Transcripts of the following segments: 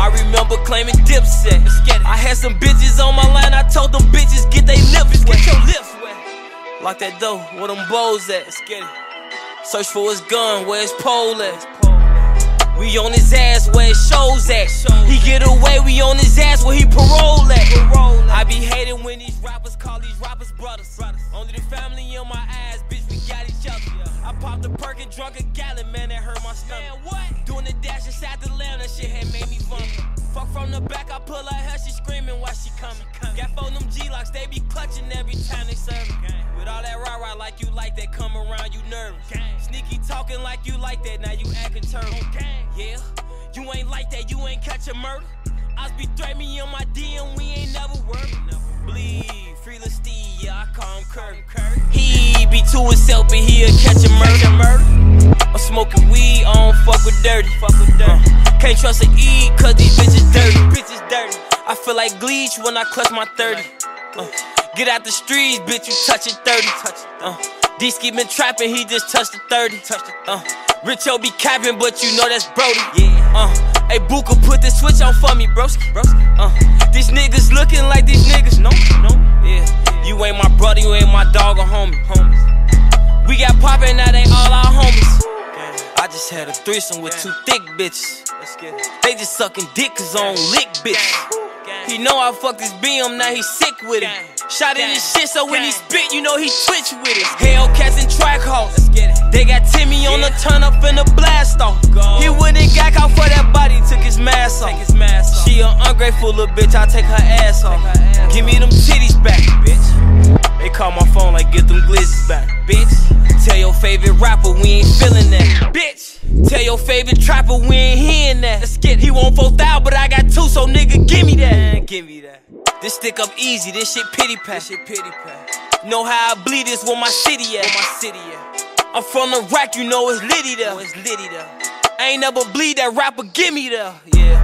remember claiming Dipset. I had some bitches on my line, I told them bitches get they lips wet. Get your lips wet. Lock that door, where them bows at? Let's get it. Search for his gun, where his pole at? We on his ass, where his shows at? He get away, we on his ass, where he parole at? I be hating when these rappers call these rappers brothers. Only the family in my ass, bitch, we got each other. I popped a perk and drunk a gallon, man, that hurt my stomach. Man, what? Doing the dash inside the lamb, that shit had made me vomit. Fuck from the back, I pull her hair, she screaming while she coming. Got four them G-locks, they be clutching every time they serve me. With all that rah-rah like you like that, come around, you nervous. Sneaky talking like you like that, now you acting turtle. Yeah, you ain't like that, you ain't catch a murder. Oz be threat me on my DM, we ain't never worked. Bleed, free Lil Steve, yeah, I call him Curry. He be to himself, but he'll catch a murder. I'm smoking weed, I don't fuck with dirty. Can't trust a E, cause these bitches dirty. I feel like Gleech when I clutch my 30. Get out the streets, bitch, you touchin' 30. D-Ski been trapping, he just touched the 30. Richo be capping, but you know that's Brody. Hey, Booka, put the switch on for me, broski. These niggas looking like these niggas, no. Yeah, you ain't my brother, you ain't my dog or homie. We got poppin', now they all our homies. I just had a threesome with two thick bitches. They just sucking dick cause I don't lick bitches. He know I fucked his BM, now he sick with it. Shot in his shit, so when he spit, you know he twitch with it. Hellcats and track hoes. They got Timmy on the turn up in the blast off. He wouldn't got caught for that body, took his mask off. She an ungrateful little bitch, I take her ass off. Give me them titties back, bitch. They call my phone like get them glizzes back, bitch. Tell your favorite rapper we ain't feeling that, bitch. Tell your favorite trapper we ain't hearing that. Let's get it. He want 4,000, but I got 2, so nigga give me that. Give me that. This stick up easy, this shit pity pat. Know how I bleed this where my city at. I'm from the rack, you know it's litty there. I ain't never bleed that rapper, give me there. Yeah.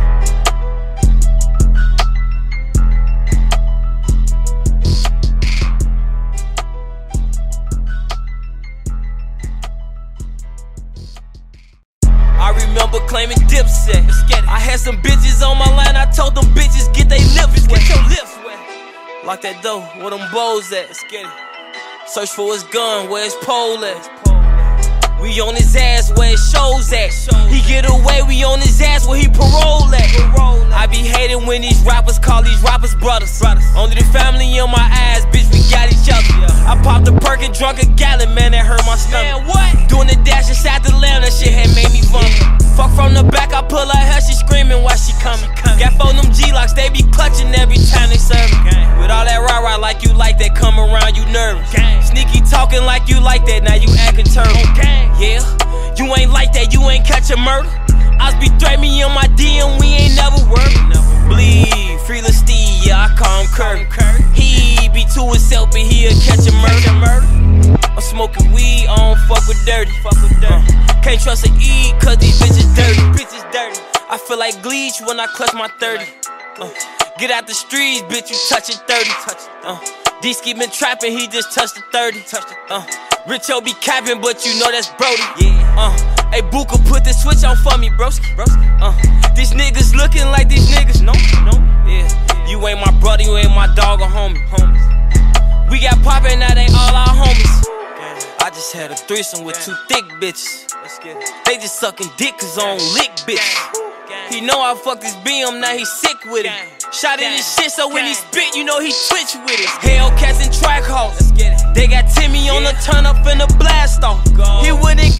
I remember claiming Dipset. I had some bitches on my line, I told them bitches get they lips wet. Get your lips wet. Lock that door, where them bows at? Let's get it. Search for his gun, where his pole at? We on his ass, where his shows at? He get away, we on his ass, where he parole at? I be hating when these rappers call these rappers brothers. Only the family in my ass, bitch, we got each other. I popped a perk and drunk a gallon, man, that hurt my stomach. Man, what? Doing the dash inside the lamb, that shit had made me vomit. Fuck from the back, I pull her hair, she screaming while she coming. Got four them G-locks, they be clutching every time they serve me. With all that rah-rah like you like that, come around, you nervous. Sneaky talking like you like that, now you acting turtle. Yeah, you ain't like that, you ain't catch a murder. Oz be threat me on my DM, we ain't never worked. Bleed, free Lil Steve, yeah, I call him Curry. He be to himself, but he'll catch a murder. I'm smoking weed, I don't fuck with dirty. Can't trust a E, cause these bitches dirty. I feel like Gleech when I clutch my 30. Get out the streets, bitch, you touchin' 30. D-Ski been trapping, he just touched the 30. Richo be capping, but you know that's Brody. Hey, Booka, put the switch on for me, broski. These niggas looking like these niggas, no. Yeah, you ain't my brother, you ain't my dog or homie. We got poppin', now they all our homies. I just had a threesome with two thick bitches. They just sucking dick cause I don't lick bitches. He know I fucked his BM, now he sick with it. Shot in his shit, so when he spit, you know he twitch with it. Hellcats and track hoes. They got Timmy on the turn up in the blast off. He wouldn't